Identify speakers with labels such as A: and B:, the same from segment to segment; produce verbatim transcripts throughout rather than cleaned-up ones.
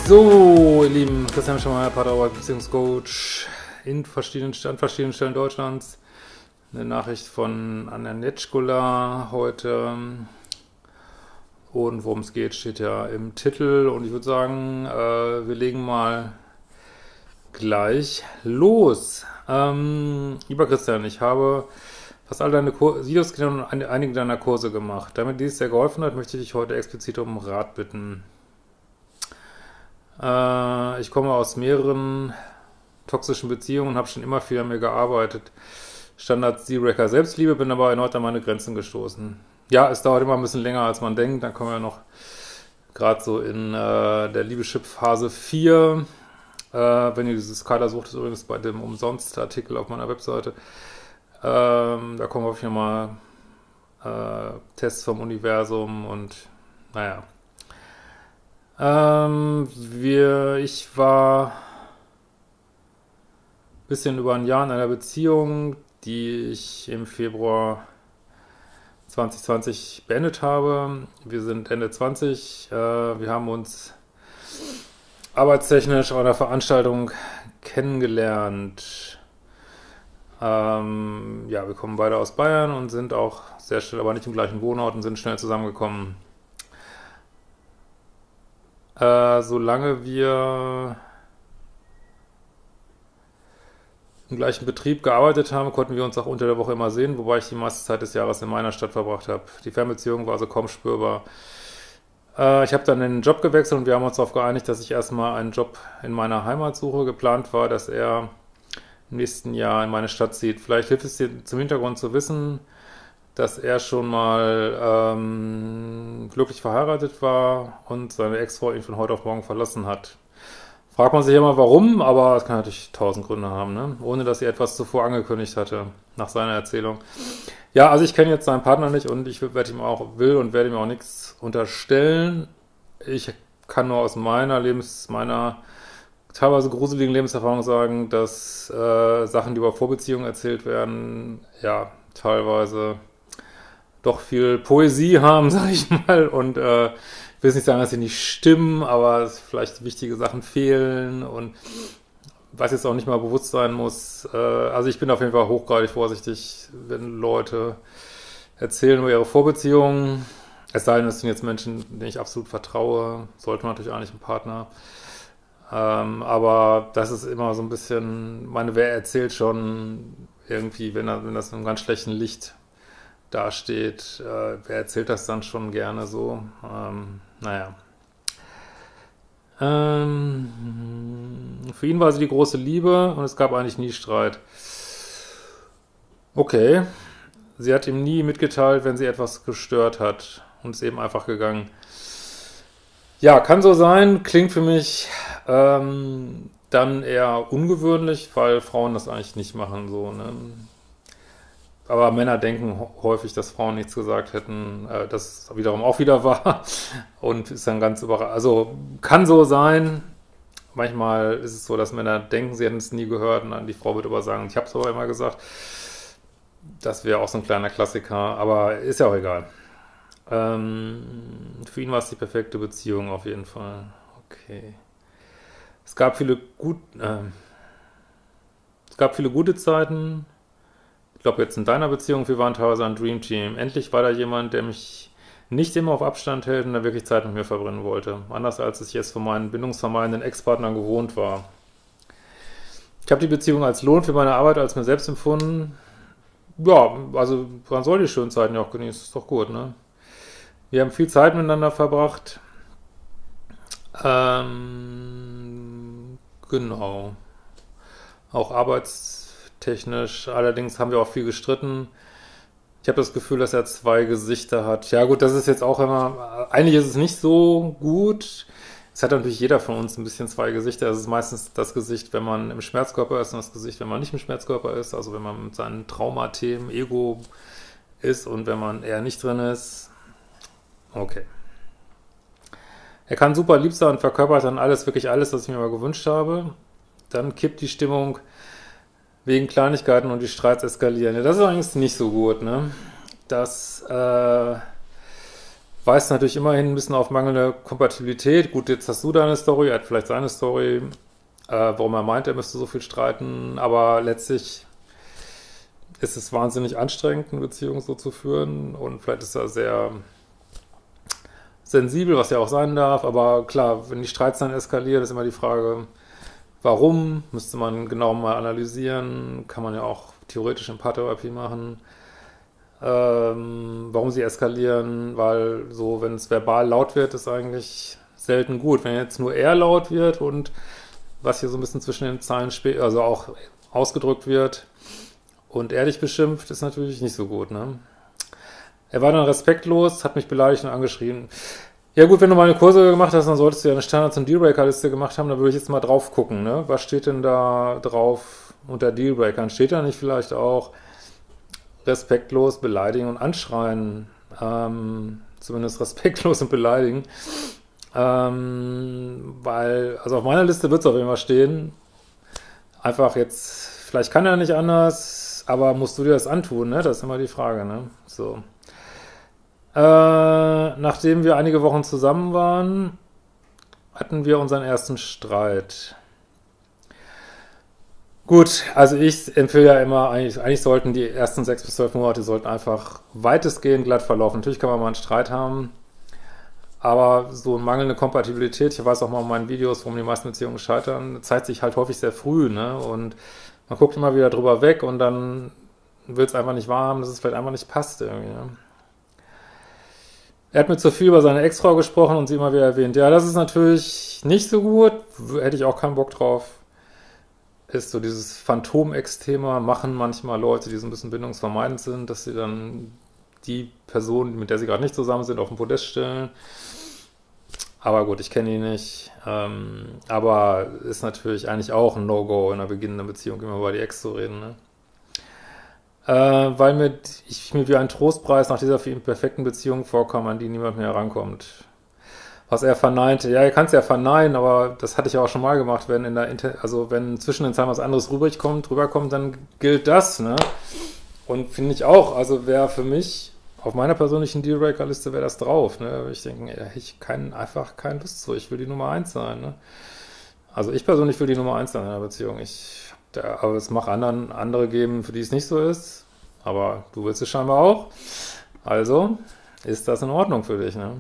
A: So, ihr Lieben, Christian Schemeier, Paartherapeut, Beziehungscoach in verschiedenen, an verschiedenen Stellen Deutschlands. Eine Nachricht von Anna Netschkula heute. Und worum es geht, steht ja im Titel. Und ich würde sagen, äh, wir legen mal gleich los. Ähm, lieber Christian, ich habe fast all deine Videos und einige deiner Kurse gemacht. Damit dies sehr geholfen hat, möchte ich dich heute explizit um Rat bitten. Äh, ich komme aus mehreren toxischen Beziehungen und habe schon immer viel an mir gearbeitet. Standard Dealbreaker Selbstliebe, bin aber erneut an meine Grenzen gestoßen. Ja, es dauert immer ein bisschen länger, als man denkt. Dann kommen wir noch gerade so in äh, der Liebeschip-Phase vier. Äh, wenn ihr diese Skala sucht, ist übrigens bei dem Umsonst-Artikel auf meiner Webseite. Ähm, da kommen häufig nochmal äh, Tests vom Universum und naja. Ähm, wir, ich war ein bisschen über ein Jahr in einer Beziehung, die ich im Februar zwanzig zwanzig beendet habe. Wir sind Ende zwanzig. Äh, wir haben uns arbeitstechnisch auf einer Veranstaltung kennengelernt. Ähm, ja, wir kommen beide aus Bayern und sind auch sehr schnell, aber nicht im gleichen Wohnort und sind schnell zusammengekommen. Äh, solange wir im gleichen Betrieb gearbeitet haben, konnten wir uns auch unter der Woche immer sehen, wobei ich die meiste Zeit des Jahres in meiner Stadt verbracht habe. Die Fernbeziehung war also kaum spürbar. Äh, ich habe dann den Job gewechselt und wir haben uns darauf geeinigt, dass ich erstmal einen Job in meiner Heimat suche. Geplant war, dass er im nächsten Jahr in meine Stadt zieht. Vielleicht hilft es dir zum Hintergrund zu wissen, dass er schon mal ähm, glücklich verheiratet war und seine Ex-Frau ihn von heute auf morgen verlassen hat. Fragt man sich immer warum, aber es kann natürlich tausend Gründe haben, ne? Ohne dass sie etwas zuvor angekündigt hatte, nach seiner Erzählung. Ja, also ich kenne jetzt seinen Partner nicht und ich werde ihm auch, will und werde ihm auch nichts unterstellen. Ich kann nur aus meiner Lebens, meiner teilweise gruseligen Lebenserfahrung sagen, dass äh, Sachen, die über Vorbeziehungen erzählt werden, ja, teilweise doch viel Poesie haben, sag ich mal, und äh, ich will nicht sagen, dass sie nicht stimmen, aber vielleicht wichtige Sachen fehlen und was jetzt auch nicht mal bewusst sein muss. Äh, also ich bin auf jeden Fall hochgradig vorsichtig, wenn Leute erzählen über ihre Vorbeziehungen. Es sei denn, das sind jetzt Menschen, denen ich absolut vertraue, sollte man natürlich auch nicht ein Partner. Ähm, aber das ist immer so ein bisschen, meine, wer erzählt schon irgendwie, wenn, er, wenn das in einem ganz schlechten Licht dasteht, äh, wer erzählt das dann schon gerne so? Ähm, naja. Ähm, für ihn war sie die große Liebe und es gab eigentlich nie Streit. Okay. Sie hat ihm nie mitgeteilt, wenn sie etwas gestört hat und ist eben einfach gegangen. Ja, kann so sein, klingt für mich ähm, dann eher ungewöhnlich, weil Frauen das eigentlich nicht machen, so, ne? Aber Männer denken häufig, dass Frauen nichts gesagt hätten, äh, das wiederum auch wieder wahr und ist dann ganz überrascht. Also kann so sein. Manchmal ist es so, dass Männer denken, sie hätten es nie gehört und dann die Frau wird aber sagen, ich habe es aber immer gesagt. Das wäre auch so ein kleiner Klassiker, aber ist ja auch egal. Ähm, für ihn war es die perfekte Beziehung auf jeden Fall. Okay. Es gab viele gut, äh, es gab viele gute Zeiten. Ich glaube, jetzt in deiner Beziehung, wir waren teilweise ein Dream Team. Endlich war da jemand, der mich nicht immer auf Abstand hält und der wirklich Zeit mit mir verbringen wollte. Anders als ich es von meinen bindungsvermeidenden Ex-Partnern gewohnt war. Ich habe die Beziehung als Lohn für meine Arbeit als mir selbst empfunden. Ja, also man soll die schönen Zeiten ja auch genießen, ist doch gut, ne? Wir haben viel Zeit miteinander verbracht. Ähm, genau. Auch arbeitstechnisch. Allerdings haben wir auch viel gestritten. Ich habe das Gefühl, dass er zwei Gesichter hat. Ja gut, das ist jetzt auch immer, eigentlich ist es nicht so gut. Es hat natürlich jeder von uns ein bisschen zwei Gesichter. Es ist meistens das Gesicht, wenn man im Schmerzkörper ist und das Gesicht, wenn man nicht im Schmerzkörper ist. Also wenn man mit seinen Traumathemen, Ego ist und wenn man eher nicht drin ist. Okay. Er kann super lieb sein und verkörpert dann alles, wirklich alles, was ich mir mal gewünscht habe. Dann kippt die Stimmung wegen Kleinigkeiten und die Streits eskalieren. Ja, das ist eigentlich nicht so gut, ne? Das äh, weist natürlich immerhin ein bisschen auf mangelnde Kompatibilität. Gut, jetzt hast du deine Story, er hat vielleicht seine Story, äh, warum er meint, er müsste so viel streiten, aber letztlich ist es wahnsinnig anstrengend, eine Beziehung so zu führen und vielleicht ist er sehr sensibel, was ja auch sein darf, aber klar, wenn die Streits dann eskalieren, ist immer die Frage, warum, müsste man genau mal analysieren, kann man ja auch theoretisch in Paartherapie machen, ähm, warum sie eskalieren, weil so, wenn es verbal laut wird, ist eigentlich selten gut. Wenn jetzt nur er laut wird und was hier so ein bisschen zwischen den Zeilen, also auch ausgedrückt wird und er dich beschimpft, ist natürlich nicht so gut, ne? Er war dann respektlos, hat mich beleidigt und angeschrien. Ja gut, wenn du meine Kurse gemacht hast, dann solltest du ja eine Standards- und Dealbreaker-Liste gemacht haben, da würde ich jetzt mal drauf gucken, ne? Was steht denn da drauf unter Dealbreakern? Steht da nicht vielleicht auch respektlos, beleidigen und anschreien? Ähm, zumindest respektlos und beleidigen. Ähm, weil, also auf meiner Liste wird es auf jeden Fall stehen. Einfach jetzt, vielleicht kann er nicht anders, aber musst du dir das antun, ne? Das ist immer die Frage, ne? So. Äh, nachdem wir einige Wochen zusammen waren, hatten wir unseren ersten Streit. Gut, also ich empfehle ja immer, eigentlich, eigentlich sollten die ersten sechs bis zwölf Monate sollten einfach weitestgehend glatt verlaufen. Natürlich kann man mal einen Streit haben, aber so mangelnde Kompatibilität, ich weiß auch mal in meinen Videos, warum die meisten Beziehungen scheitern, zeigt sich halt häufig sehr früh, ne? Und man guckt immer wieder drüber weg und dann will es einfach nicht wahrhaben, dass es vielleicht einfach nicht passt irgendwie, ne? Er hat mir zu viel über seine Ex-Frau gesprochen und sie immer wieder erwähnt. Ja, das ist natürlich nicht so gut, hätte ich auch keinen Bock drauf. Ist so dieses Phantom-Ex-Thema, machen manchmal Leute, die so ein bisschen bindungsvermeidend sind, dass sie dann die Person, mit der sie gerade nicht zusammen sind, auf den Podest stellen. Aber gut, ich kenne ihn nicht. Ähm, aber ist natürlich eigentlich auch ein No-Go in einer beginnenden Beziehung, immer über die Ex zu reden, ne? Äh, weil mir, ich mir wie ein Trostpreis nach dieser für ihn perfekten Beziehung vorkam, an die niemand mehr herankommt. Was er verneinte. Ja, er kann es ja verneinen, aber das hatte ich ja auch schon mal gemacht, wenn in der Inter also wenn zwischen den Zeilen was anderes rüberkommt, rüberkommt, dann gilt das, ne? Und finde ich auch, also wäre für mich auf meiner persönlichen Dealbreaker-Liste wäre das drauf, ne? Ich denke, ja, ich kann einfach keine Lust zu, ich will die Nummer eins sein, ne? Also ich persönlich will die Nummer eins sein in einer Beziehung. Ich da, aber es mag anderen andere geben, für die es nicht so ist. Aber du willst es scheinbar auch. Also ist das in Ordnung für dich, ne?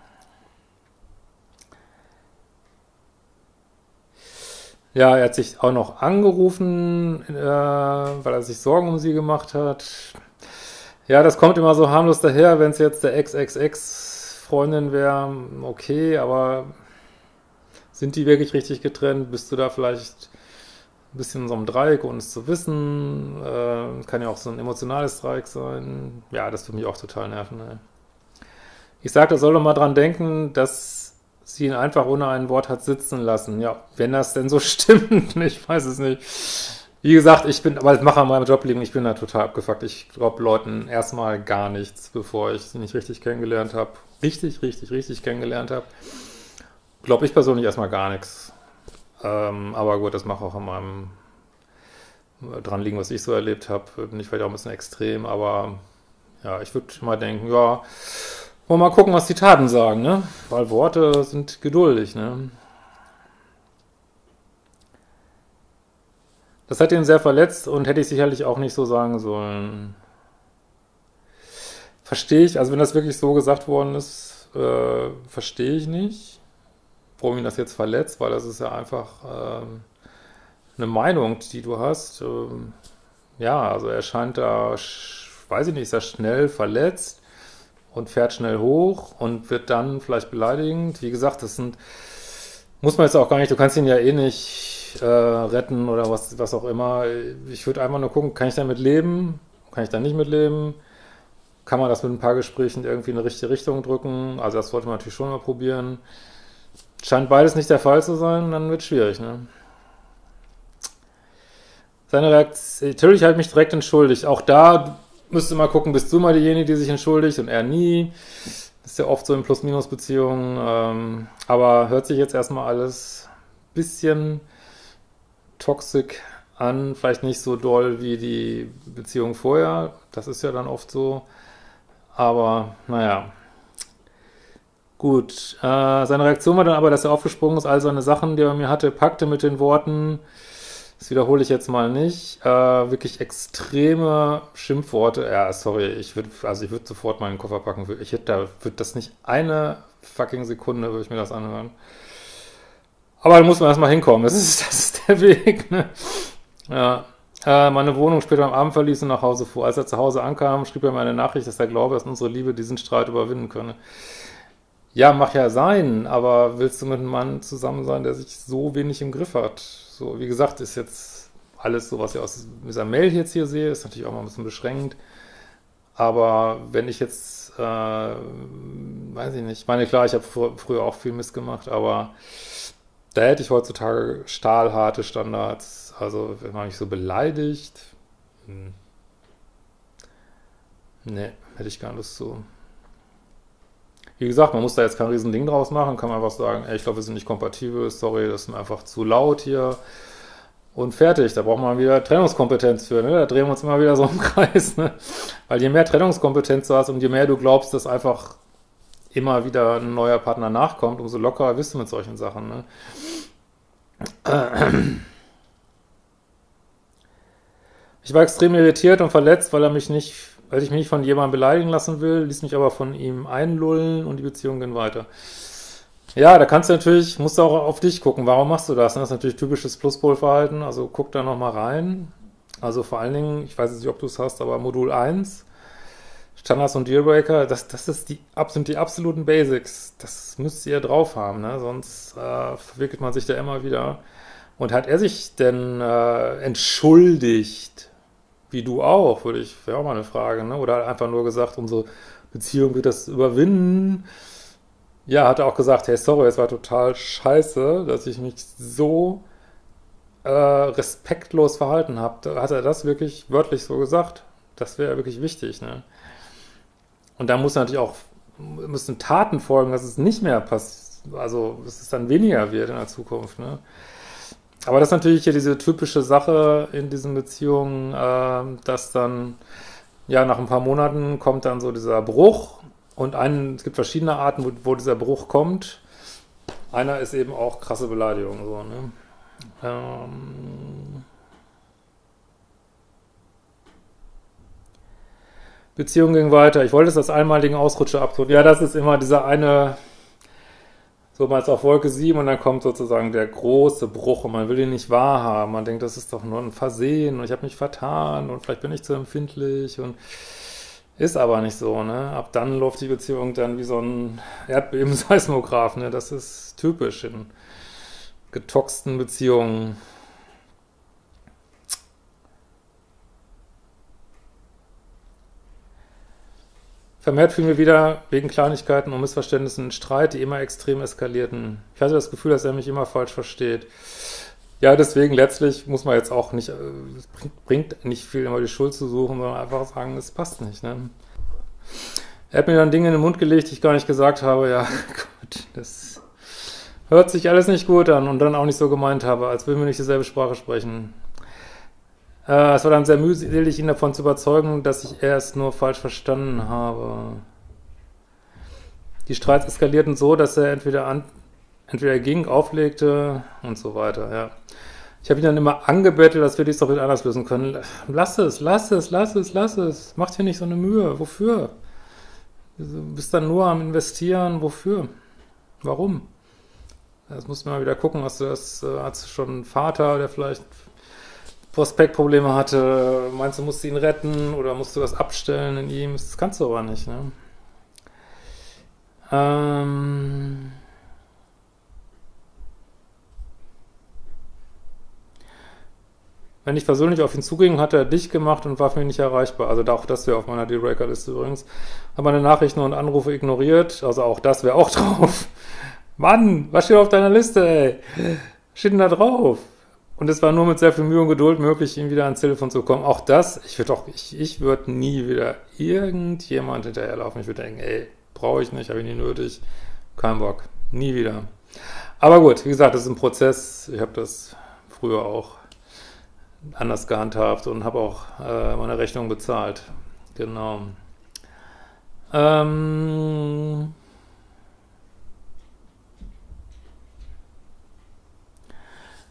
A: Ja, er hat sich auch noch angerufen, äh, weil er sich Sorgen um sie gemacht hat. Ja, das kommt immer so harmlos daher, wenn es jetzt der Ex-Ex-Ex-Freundin wäre, okay, aber sind die wirklich richtig getrennt? Bist du da vielleicht ein bisschen in so einem Dreieck, ohne es zu wissen? Äh, kann ja auch so ein emotionales Dreieck sein. Ja, das würde mich auch total nerven, ey. Ich sagte, er soll doch mal dran denken, dass sie ihn einfach ohne ein Wort hat sitzen lassen. Ja, wenn das denn so stimmt, ich weiß es nicht. Wie gesagt, ich bin, aber ich mache an meinem Job liegen, ich bin da total abgefuckt. Ich glaube Leuten erstmal gar nichts, bevor ich sie nicht richtig kennengelernt habe. Richtig, richtig, richtig kennengelernt habe. Glaube ich persönlich erstmal gar nichts. Ähm, aber gut, das mache auch an meinem dran liegen, was ich so erlebt habe. Bin ich vielleicht auch ein bisschen extrem, aber ja, ich würde mal denken, ja, wollen wir mal gucken, was die Taten sagen, ne? Weil Worte sind geduldig, ne? Das hat ihn sehr verletzt und hätte ich sicherlich auch nicht so sagen sollen. Verstehe ich, also wenn das wirklich so gesagt worden ist, äh, verstehe ich nicht, warum ihn das jetzt verletzt, weil das ist ja einfach ähm, eine Meinung, die du hast. Ähm, ja, also er scheint da, weiß ich nicht, sehr schnell verletzt und fährt schnell hoch und wird dann vielleicht beleidigend. Wie gesagt, das sind, muss man jetzt auch gar nicht, du kannst ihn ja eh nicht äh, retten oder was, was auch immer. Ich würde einfach nur gucken, kann ich damit leben? Kann ich da nicht mitleben? Kann man das mit ein paar Gesprächen irgendwie in eine richtige Richtung drücken? Also das sollte man natürlich schon mal probieren. Scheint beides nicht der Fall zu sein, dann wird es schwierig, ne? Seine Reaktion, natürlich habe ich mich direkt entschuldigt. Auch da müsste mal gucken, bist du mal diejenige, die sich entschuldigt und er nie. Das ist ja oft so in Plus-Minus-Beziehungen. Ähm, aber hört sich jetzt erstmal alles ein bisschen toxisch an. Vielleicht nicht so doll wie die Beziehung vorher. Das ist ja dann oft so. Aber naja. Gut, äh, seine Reaktion war dann aber, dass er aufgesprungen ist, all seine Sachen, die er bei mir hatte, packte mit den Worten, das wiederhole ich jetzt mal nicht, äh, wirklich extreme Schimpfworte. Ja, sorry, ich würde, also ich würde sofort meinen Koffer packen. Ich hätte da, würde das nicht eine fucking Sekunde, würde ich mir das anhören. Aber da muss man erstmal hinkommen. Das ist, das ist der Weg, ne? Ja. Äh, meine Wohnung später am Abend verließ und nach Hause fuhr. Als er zu Hause ankam, schrieb er mir eine Nachricht, dass er glaube, dass unsere Liebe diesen Streit überwinden könne. Ja, mag ja sein, aber willst du mit einem Mann zusammen sein, der sich so wenig im Griff hat? So, wie gesagt, ist jetzt alles so, was ich aus dieser Mail jetzt hier sehe, ist natürlich auch mal ein bisschen beschränkt. Aber wenn ich jetzt, äh, weiß ich nicht, ich meine, klar, ich habe fr früher auch viel Mist gemacht, aber da hätte ich heutzutage stahlharte Standards. Also, wenn man mich so beleidigt, hm, ne, hätte ich gar nicht Lust zu. Wie gesagt, man muss da jetzt kein riesen Ding draus machen, kann man einfach sagen, ey, ich glaube, wir sind nicht kompatibel, sorry, das ist mir einfach zu laut hier und fertig. Da braucht man wieder Trennungskompetenz für, ne? Da drehen wir uns immer wieder so im Kreis, ne? Weil je mehr Trennungskompetenz du hast und je mehr du glaubst, dass einfach immer wieder ein neuer Partner nachkommt, umso lockerer bist du mit solchen Sachen, ne? Ich war extrem irritiert und verletzt, weil er mich nicht, weil ich mich nicht von jemandem beleidigen lassen will, ließ mich aber von ihm einlullen und die Beziehung ging weiter. Ja, da kannst du natürlich, musst du auch auf dich gucken, warum machst du das? Das ist natürlich typisches Pluspol-Verhalten, also guck da nochmal rein. Also vor allen Dingen, ich weiß nicht, ob du es hast, aber Modul eins, Standards und Dealbreaker, das, das ist die, sind die absoluten Basics. Das müsst ihr drauf haben, ne? Sonst äh, verwickelt man sich da immer wieder. Und hat er sich denn äh, entschuldigt? Wie du auch, würde ich, wäre auch mal eine Frage, ne? Oder einfach nur gesagt, unsere Beziehung wird das überwinden. Ja, hat er auch gesagt, hey, sorry, es war total scheiße, dass ich mich so äh, respektlos verhalten habe. Hat er das wirklich wörtlich so gesagt? Das wäre wirklich wichtig, ne? Und da muss natürlich auch, müssen Taten folgen, dass es nicht mehr passiert, also dass es dann weniger wird in der Zukunft, ne? Aber das ist natürlich hier diese typische Sache in diesen Beziehungen, äh, dass dann, ja, nach ein paar Monaten kommt dann so dieser Bruch und ein, es gibt verschiedene Arten, wo, wo dieser Bruch kommt. Einer ist eben auch krasse Beleidigung, so, ne? Ähm Beziehung ging weiter. Ich wollte es als einmaligen Ausrutscher abtun. Ja, das ist immer dieser eine, so mal jetzt auf Wolke sieben und dann kommt sozusagen der große Bruch und man will ihn nicht wahrhaben. Man denkt, das ist doch nur ein Versehen und ich habe mich vertan und vielleicht bin ich zu empfindlich und ist aber nicht so, ne? Ab dann läuft die Beziehung dann wie so ein Erdbebenseismograph, ne? Das ist typisch in getoxten Beziehungen. Vermehrt fielen wir wieder wegen Kleinigkeiten und Missverständnissen in Streit, die immer extrem eskalierten. Ich hatte das Gefühl, dass er mich immer falsch versteht. Ja, deswegen letztlich muss man jetzt auch nicht, es bringt, bringt nicht viel, immer die Schuld zu suchen, sondern einfach sagen, es passt nicht, ne? Er hat mir dann Dinge in den Mund gelegt, die ich gar nicht gesagt habe. Ja, gut, das hört sich alles nicht gut an und dann auch nicht so gemeint habe, als würden wir nicht dieselbe Sprache sprechen. Äh, es war dann sehr mühselig, ihn davon zu überzeugen, dass ich erst nur falsch verstanden habe. Die Streits eskalierten so, dass er entweder an, entweder ging, auflegte und so weiter, ja. Ich habe ihn dann immer angebettelt, dass wir dies doch wieder anders lösen können. Lass es, lass es, lass es, lass es. Mach dir nicht so eine Mühe. Wofür? Du bist dann nur am Investieren. Wofür? Warum? Das muss man mal wieder gucken. Hast du das, äh, hast du schon einen Vater, der vielleicht Prospektprobleme hatte? Meinst du, musst du ihn retten oder musst du das abstellen in ihm? Das kannst du aber nicht, ne? Ähm... Wenn ich persönlich auf ihn zuging, hat er dicht gemacht und war für mich nicht erreichbar. Also auch das wäre auf meiner Dealbreaker-Liste übrigens. Habe meine Nachrichten und Anrufe ignoriert. Also auch das wäre auch drauf. Mann, was steht auf deiner Liste, ey? Was steht denn da drauf? Und es war nur mit sehr viel Mühe und Geduld möglich, ihm wieder ans Telefon zu kommen. Auch das, ich würde auch, ich, ich würde nie wieder irgendjemand hinterherlaufen. Ich würde denken, ey, brauche ich nicht, habe ich nie nötig. Kein Bock. Nie wieder. Aber gut, wie gesagt, das ist ein Prozess. Ich habe das früher auch anders gehandhabt und habe auch äh, meine Rechnung bezahlt. Genau. Ähm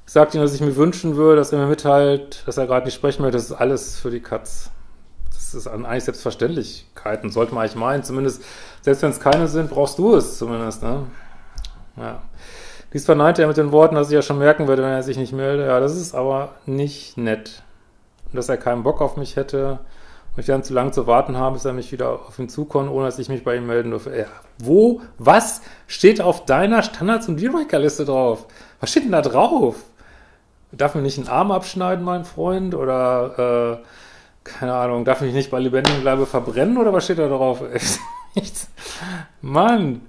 A: Ich sagte ihm, dass ich mir wünschen würde, dass er mir mitteilt, dass er gerade nicht sprechen möchte. Das ist alles für die Katz. Das ist eigentlich Selbstverständlichkeiten, sollte man eigentlich meinen. Zumindest, selbst wenn es keine sind, brauchst du es zumindest, ne? Ja. Dies verneinte er mit den Worten, dass ich ja schon merken würde, wenn er sich nicht melde. Ja, das ist aber nicht nett. Und dass er keinen Bock auf mich hätte und ich dann zu lange zu warten habe, bis er mich wieder auf ihn zukommt, ohne dass ich mich bei ihm melden dürfe. Ja, wo, was steht auf deiner Standards- und Dealbreaker-Liste drauf? Was steht denn da drauf? Darf mir nicht einen Arm abschneiden, mein Freund? Oder, äh, keine Ahnung, darf ich nicht bei lebendigem Leibe verbrennen? Oder was steht da drauf? Nichts. Mann.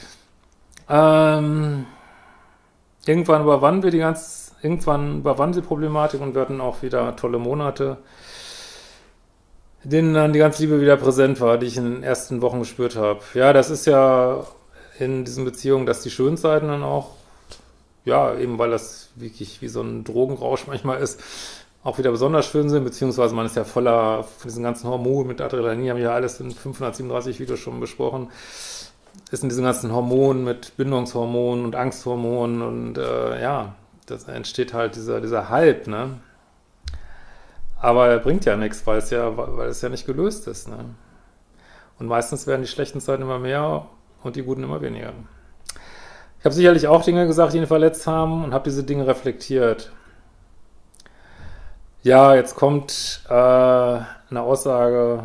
A: Ähm, irgendwann überwanden wir die ganz, irgendwann überwanden sie Problematik und wir hatten auch wieder tolle Monate, in denen dann die ganze Liebe wieder präsent war, die ich in den ersten Wochen gespürt habe. Ja, das ist ja in diesen Beziehungen, dass die schönen Seiten dann auch, ja, eben weil das wirklich wie so ein Drogenrausch manchmal ist, auch wieder besonders schön sind, beziehungsweise man ist ja voller von diesen ganzen Hormonen mit Adrenalin, haben wir ja alles in fünfhundertsiebenunddreißig Videos schon besprochen, ist in diesen ganzen Hormonen mit Bindungshormonen und Angsthormonen und äh, ja, das entsteht halt dieser, dieser Hype, ne? Aber er bringt ja nichts, weil es ja, weil es ja nicht gelöst ist, ne? Und meistens werden die schlechten Zeiten immer mehr und die guten immer weniger. Ich habe sicherlich auch Dinge gesagt, die ihn verletzt haben und habe diese Dinge reflektiert. Ja, jetzt kommt äh, eine Aussage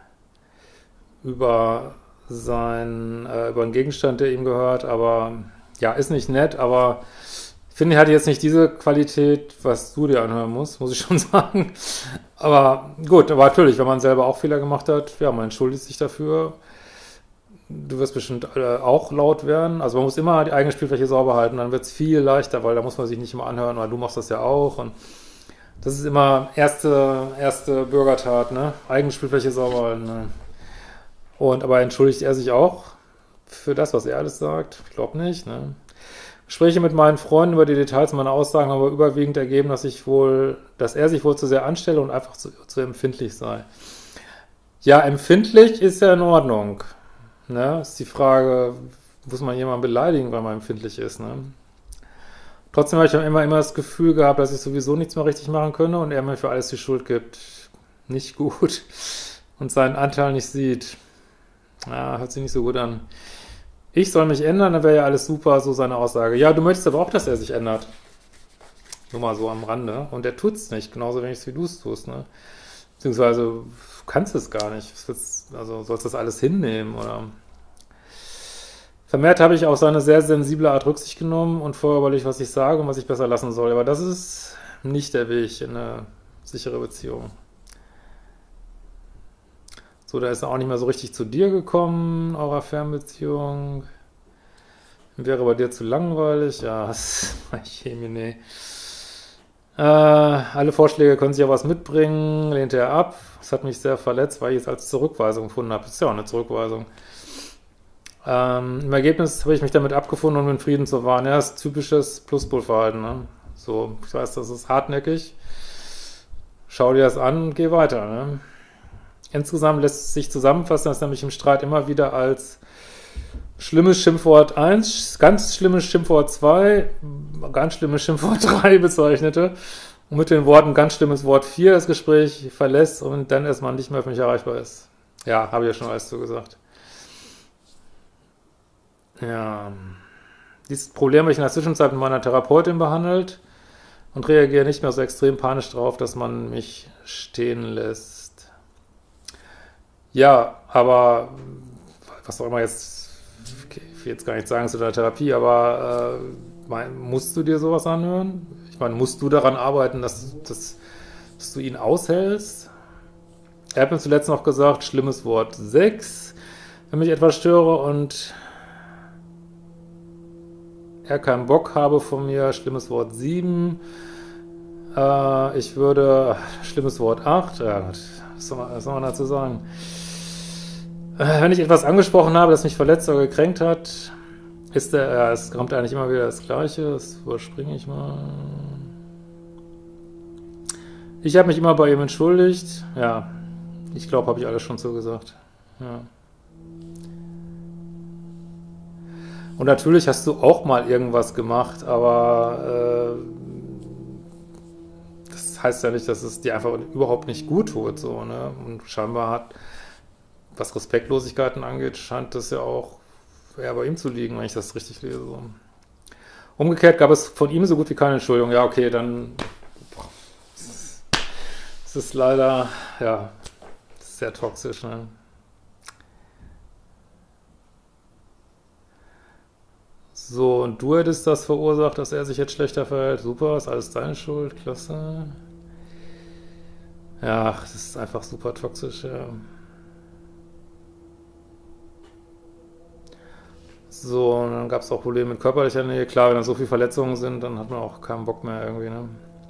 A: über sein, äh, über einen Gegenstand, der ihm gehört, aber ja, ist nicht nett, aber ich finde, er hat jetzt nicht diese Qualität, was du dir anhören musst, muss ich schon sagen. Aber gut, aber natürlich, wenn man selber auch Fehler gemacht hat, ja, man entschuldigt sich dafür. Du wirst bestimmt äh, auch laut werden. Also man muss immer die eigene Spielfläche sauber halten, dann wird es viel leichter, weil da muss man sich nicht immer anhören, weil du machst das ja auch. Und das ist immer erste, erste Bürgertat, ne? Eigene Spielfläche sauber halten, ne? Und aber entschuldigt er sich auch für das, was er alles sagt? Ich glaube nicht, ne? Gespräche mit meinen Freunden über die Details meiner Aussagen haben aber überwiegend ergeben, dass ich wohl, dass er sich wohl zu sehr anstelle und einfach zu, zu empfindlich sei. Ja, empfindlich ist ja in Ordnung. Ne? Ist die Frage, muss man jemanden beleidigen, weil man empfindlich ist, ne? Trotzdem habe ich immer, immer das Gefühl gehabt, dass ich sowieso nichts mehr richtig machen könne und er mir für alles die Schuld gibt. Nicht gut. Und seinen Anteil nicht sieht. Ja, hört sich nicht so gut an. Ich soll mich ändern, dann wäre ja alles super, so seine Aussage. Ja, du möchtest aber auch, dass er sich ändert. Nur mal so am Rande. Und er tut's nicht, genauso wenig wie du es tust, ne? Beziehungsweise, du kannst es gar nicht. Also, sollst das alles hinnehmen, oder? Vermehrt habe ich auf seine sehr sensible Art Rücksicht genommen und vorher überlegt, was ich sage und was ich besser lassen soll. Aber das ist nicht der Weg in eine sichere Beziehung. So, da ist er auch nicht mehr so richtig zu dir gekommen, in eurer Fernbeziehung. Wäre bei dir zu langweilig? Ja, das Chemie, äh, alle Vorschläge können sich ja was mitbringen, lehnte er ab. Das hat mich sehr verletzt, weil ich es als Zurückweisung gefunden habe. Das ist ja auch eine Zurückweisung. Ähm, im Ergebnis habe ich mich damit abgefunden, um den Frieden zu wahren. Ja, das ist typisches Pluspol-Verhalten, ne? So, ich weiß, das ist hartnäckig. Schau dir das an und geh weiter, ne? Insgesamt lässt sich zusammenfassen, dass er mich im Streit immer wieder als schlimmes Schimpfwort eins, ganz schlimmes Schimpfwort zwei, ganz schlimmes Schimpfwort drei bezeichnete und mit den Worten ganz schlimmes Wort vier das Gespräch verlässt und dann erstmal nicht mehr für mich erreichbar ist. Ja, habe ich ja schon alles so gesagt. Ja, dieses Problem habe ich in der Zwischenzeit mit meiner Therapeutin behandelt und reagiere nicht mehr so extrem panisch drauf, dass man mich stehen lässt. Ja, aber was auch immer jetzt, ich will jetzt gar nicht sagen zu der Therapie, aber äh, mein, musst du dir sowas anhören? Ich meine, musst du daran arbeiten, dass, dass, dass du ihn aushältst? Er hat mir zuletzt noch gesagt, schlimmes Wort sechs, wenn mich etwas störe und er keinen Bock habe von mir, schlimmes Wort sieben, äh, ich würde, schlimmes Wort acht, ja Gott, was soll man, was soll man dazu sagen? Äh, wenn ich etwas angesprochen habe, das mich verletzt oder gekränkt hat, ist der, ja, es kommt eigentlich immer wieder das Gleiche, das überspringe ich mal. Ich habe mich immer bei ihm entschuldigt, ja, ich glaube, habe ich alles schon so gesagt, ja. Und natürlich hast du auch mal irgendwas gemacht, aber heißt ja nicht, dass es dir einfach überhaupt nicht gut tut, so, ne? Und scheinbar hat, was Respektlosigkeiten angeht, scheint das ja auch eher bei ihm zu liegen, wenn ich das richtig lese. So. Umgekehrt gab es von ihm so gut wie keine Entschuldigung. Ja, okay, dann es ist leider, ja, sehr toxisch, ne? So, und du hättest das verursacht, dass er sich jetzt schlechter verhält. Super, ist alles deine Schuld, klasse. Ja, das ist einfach super toxisch, ja. So, und dann gab es auch Probleme mit körperlicher Nähe. Klar, wenn da so viele Verletzungen sind, dann hat man auch keinen Bock mehr irgendwie, ne?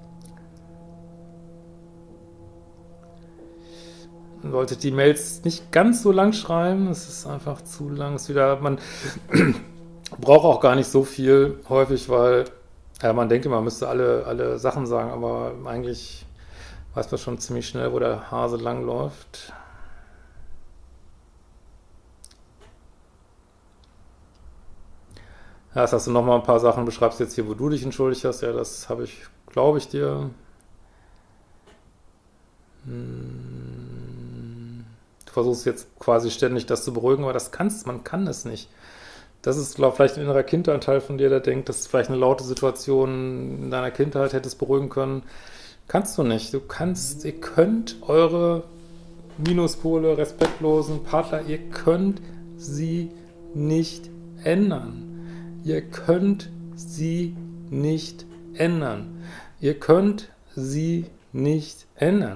A: Leute, die Mails nicht ganz so lang schreiben, es ist einfach zu lang. Es ist wieder, man braucht auch gar nicht so viel häufig, weil ja, man denkt immer, man müsste alle, alle Sachen sagen, aber eigentlich weiß man schon ziemlich schnell, wo der Hase lang läuft. Ja, jetzt hast du nochmal ein paar Sachen, beschreibst jetzt hier, wo du dich entschuldigt hast. Ja, das habe ich, glaube ich, dir. Hm. Du versuchst jetzt quasi ständig das zu beruhigen, aber das kannst, man kann es nicht. Das ist, glaube ich, vielleicht ein innerer Kindanteil von dir, der denkt, dass vielleicht eine laute Situation in deiner Kindheit hättest beruhigen können. Kannst du nicht. Du kannst, ihr könnt eure Minuspole, respektlosen Partner, ihr könnt sie nicht ändern. Ihr könnt sie nicht ändern. Ihr könnt sie nicht ändern.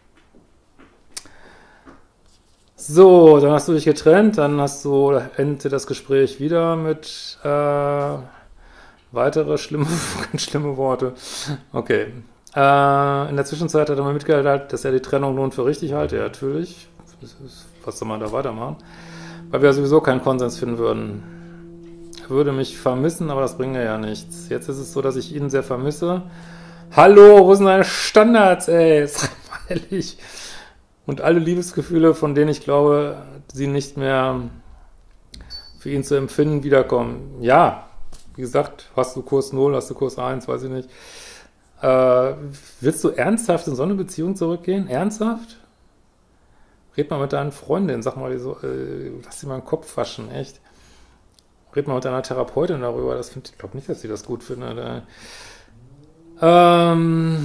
A: So, dann hast du dich getrennt, dann hast du, endete das Gespräch wieder mit äh, weitere schlimme, ganz schlimme Worte. Okay. Äh, in der Zwischenzeit hat er mir mitgeteilt, dass er die Trennung nun für richtig halte. Ja, natürlich. Was soll man da weitermachen? Weil wir sowieso keinen Konsens finden würden. Er würde mich vermissen, aber das bringt ja nichts. Jetzt ist es so, dass ich ihn sehr vermisse. Hallo, wo sind deine Standards, ey? Sag mal ehrlich. Und alle Liebesgefühle, von denen ich glaube, sie nicht mehr für ihn zu empfinden, wiederkommen. Ja, wie gesagt, hast du Kurs null, hast du Kurs eins, weiß ich nicht. Äh, willst du ernsthaft in so eine Beziehung zurückgehen? Ernsthaft? Red mal mit deinen Freundinnen, sag mal, so, äh, lass dir mal den Kopf waschen, echt. Red mal mit deiner Therapeutin darüber, das find, ich glaube nicht, dass sie das gut findet. Äh. Ähm...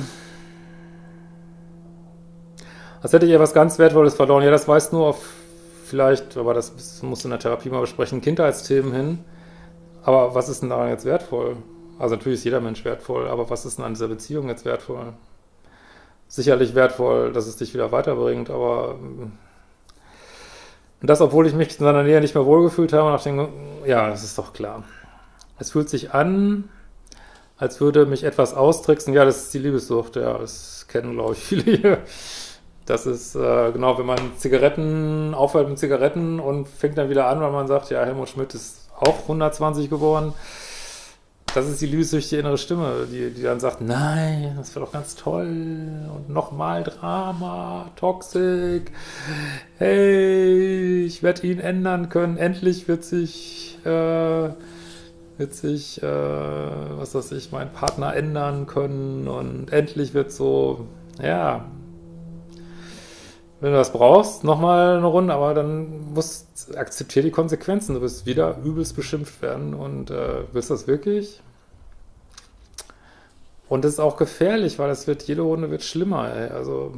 A: Als hätte ich ja was ganz Wertvolles verloren. Ja, das weist nur auf, vielleicht, aber das musst du in der Therapie mal besprechen, Kindheitsthemen hin. Aber was ist denn daran jetzt wertvoll? Also natürlich ist jeder Mensch wertvoll, aber was ist denn an dieser Beziehung jetzt wertvoll? Sicherlich wertvoll, dass es dich wieder weiterbringt, aber und das, obwohl ich mich in seiner Nähe nicht mehr wohlgefühlt habe, und ich denke, ja, das ist doch klar. Es fühlt sich an, als würde mich etwas austricksen. Ja, das ist die Liebessucht, ja, das kennen, glaube ich, viele hier. Das ist, äh, genau, wenn man Zigaretten, aufhört mit Zigaretten und fängt dann wieder an, weil man sagt, ja, Helmut Schmidt ist auch hundertzwanzig geworden. Das ist die liebessüchtige innere Stimme, die, die dann sagt, nein, das wäre doch ganz toll und nochmal Drama, Toxik, hey, ich werde ihn ändern können, endlich wird sich, äh, wird sich, äh, was weiß ich, mein Partner ändern können und endlich wird so, ja, wenn du das brauchst, nochmal eine Runde, aber dann musst akzeptiere die Konsequenzen. Du wirst wieder übelst beschimpft werden und äh, willst das wirklich? Und das ist auch gefährlich, weil es wird, jede Runde wird schlimmer, ey. Also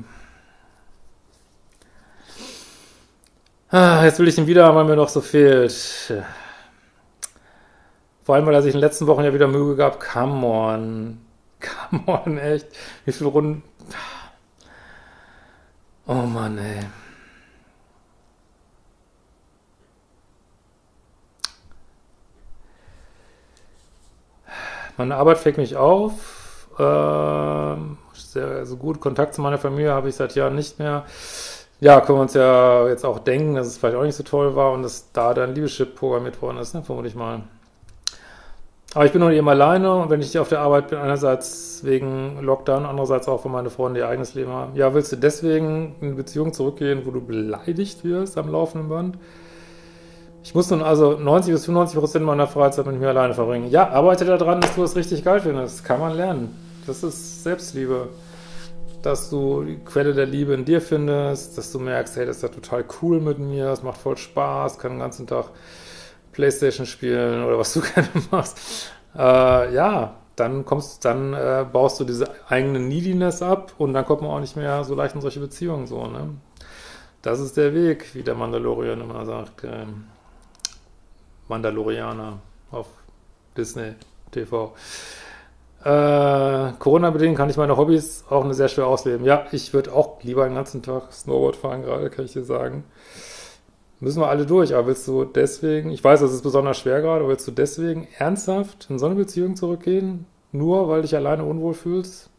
A: ah, jetzt will ich ihn wieder, weil mir noch so fehlt. Vor allem, weil er sich in den letzten Wochen ja wieder Mühe gab. Come on. Come on, echt. Wie viele Runden... Oh Mann, ey. Meine Arbeit fängt mich auf. Ähm, sehr, so gut Kontakt zu meiner Familie habe ich seit Jahren nicht mehr. Ja, können wir uns ja jetzt auch denken, dass es vielleicht auch nicht so toll war und dass da dein Liebeschip programmiert worden ist, ne? Vermute ich mal. Aber ich bin noch eben alleine und wenn ich auf der Arbeit bin, einerseits wegen Lockdown, andererseits auch, weil meine Freunde ihr eigenes Leben haben. Ja, willst du deswegen in eine Beziehung zurückgehen, wo du beleidigt wirst am laufenden Band? Ich muss nun also neunzig bis fünfundneunzig Prozent meiner Freizeit mit mir alleine verbringen. Ja, arbeite daran, dass du es richtig geil findest. Das kann man lernen. Das ist Selbstliebe. dass du die Quelle der Liebe in dir findest, dass du merkst, hey, das ist ja total cool mit mir, das macht voll Spaß, kann den ganzen Tag Playstation spielen oder was du gerne machst. Äh, ja, dann kommst, dann äh, baust du diese eigene Neediness ab und dann kommt man auch nicht mehr so leicht in solche Beziehungen so, ne? Das ist der Weg, wie der Mandalorian immer sagt. Äh, Mandalorianer auf Disney T V. Äh, Corona-bedingt kann ich meine Hobbys auch eine sehr schwer ausleben. Ja, ich würde auch lieber den ganzen Tag Snowboard fahren gerade, kann ich dir sagen. Müssen wir alle durch, aber willst du deswegen, ich weiß, das ist besonders schwer gerade, aber willst du deswegen ernsthaft in so eine Beziehung zurückgehen? Nur, weil dich alleine unwohl fühlst?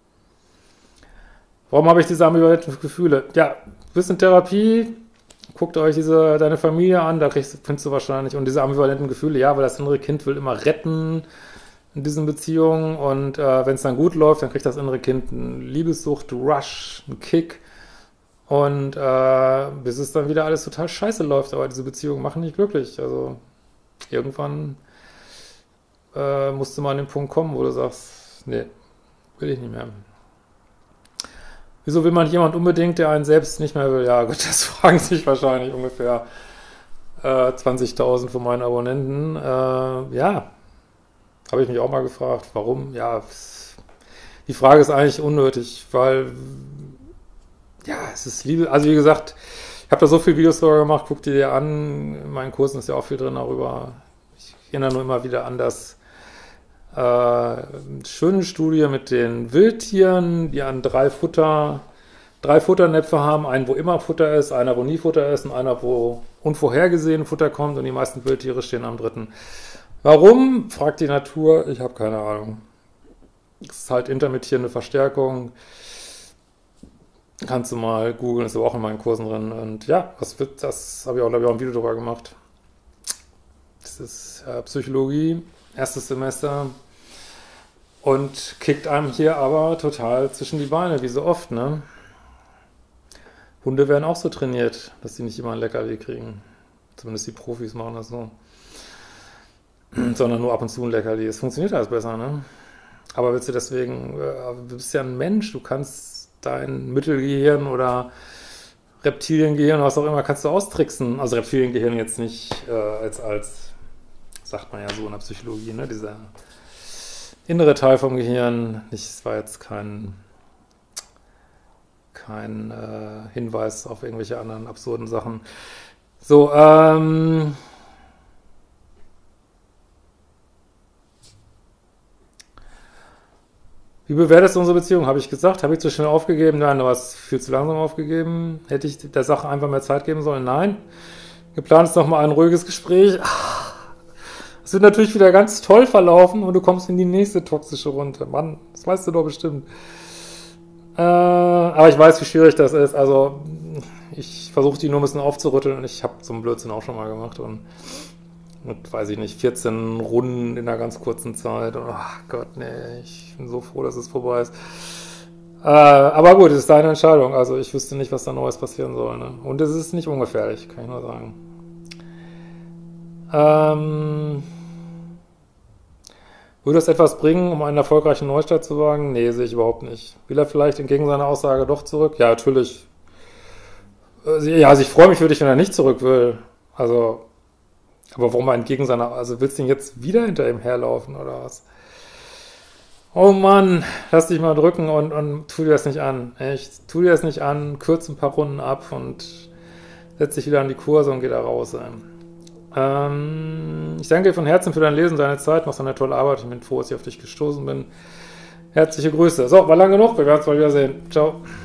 A: Warum habe ich diese ambivalenten Gefühle? Ja, du bist in Therapie, guckt euch diese, deine Familie an, da kriegst, findest du wahrscheinlich, und diese ambivalenten Gefühle, ja, weil das innere Kind will immer retten in diesen Beziehungen und äh, wenn es dann gut läuft, dann kriegt das innere Kind eine Liebessucht, Rush, einen Kick und äh, bis es dann wieder alles total scheiße läuft, aber diese Beziehungen machen nicht glücklich, also irgendwann äh, musst du mal an den Punkt kommen, wo du sagst, nee, will ich nicht mehr. Wieso will man jemand unbedingt, der einen selbst nicht mehr will? Ja gut, das fragen sich wahrscheinlich ungefähr äh, zwanzigtausend von meinen Abonnenten. Äh, ja, habe ich mich auch mal gefragt, warum? Ja, die Frage ist eigentlich unnötig, weil, ja, es ist Liebe. Also wie gesagt, ich habe da so viele Videos darüber gemacht, guck die dir an. In meinen Kursen ist ja auch viel drin darüber. Ich erinnere nur immer wieder an das äh, schöne Studie mit den Wildtieren, die an drei Futter, drei Futternäpfe haben. Einen, wo immer Futter ist, einer, wo nie Futter ist und einer, wo unvorhergesehen Futter kommt und die meisten Wildtiere stehen am dritten. Warum? Fragt die Natur. Ich habe keine Ahnung. Es ist halt intermittierende Verstärkung. Kannst du mal googeln, ist aber auch in meinen Kursen drin. Und ja, was wird das? Habe ich auch, glaube ich, auch ein Video drüber gemacht. Das ist äh, Psychologie, erstes Semester. Und kickt einem hier aber total zwischen die Beine, wie so oft, ne? Hunde werden auch so trainiert, dass sie nicht immer ein Leckerli kriegen. Zumindest die Profis machen das so. Sondern nur ab und zu ein Leckerli. Es funktioniert alles besser, ne? Aber willst du deswegen, äh, du bist ja ein Mensch, du kannst dein Mittelgehirn oder Reptiliengehirn, was auch immer, kannst du austricksen. Also Reptiliengehirn jetzt nicht äh, als, als, sagt man ja so in der Psychologie, ne? Dieser innere Teil vom Gehirn. Nicht, es war jetzt kein, kein äh, Hinweis auf irgendwelche anderen absurden Sachen. So, ähm... Wie bewertest du unsere Beziehung? Habe ich gesagt, habe ich zu schnell aufgegeben? Nein, du hast viel zu langsam aufgegeben. Hätte ich der Sache einfach mehr Zeit geben sollen? Nein. Geplant ist nochmal ein ruhiges Gespräch. Es wird natürlich wieder ganz toll verlaufen und du kommst in die nächste toxische Runde. Mann, das weißt du doch bestimmt. Äh, aber ich weiß, wie schwierig das ist. Also, ich versuche die nur ein bisschen aufzurütteln und ich habe so einen Blödsinn auch schon mal gemacht und mit, weiß ich nicht, vierzehn Runden in einer ganz kurzen Zeit. Oh Gott, nee, ich bin so froh, dass es vorbei ist. Äh, aber gut, es ist deine Entscheidung. Also ich wüsste nicht, was da Neues passieren soll. Ne? Und es ist nicht ungefährlich, kann ich nur sagen. Ähm, würde das etwas bringen, um einen erfolgreichen Neustart zu wagen? Nee, sehe ich überhaupt nicht. Will er vielleicht entgegen seiner Aussage doch zurück? Ja, natürlich. Ja, also ich freue mich für dich, wenn er nicht zurück will. Also... Aber warum er entgegen seiner... Also willst du ihn jetzt wieder hinter ihm herlaufen, oder was? Oh Mann, lass dich mal drücken und, und tu dir das nicht an. Echt, tu dir das nicht an, kürz ein paar Runden ab und setz dich wieder an die Kurse und geh da raus. Ähm, ich danke dir von Herzen für dein Lesen, deine Zeit, machst eine tolle Arbeit. Ich bin froh, dass ich auf dich gestoßen bin. Herzliche Grüße. So, war lang genug, wir werden uns mal wiedersehen. Ciao.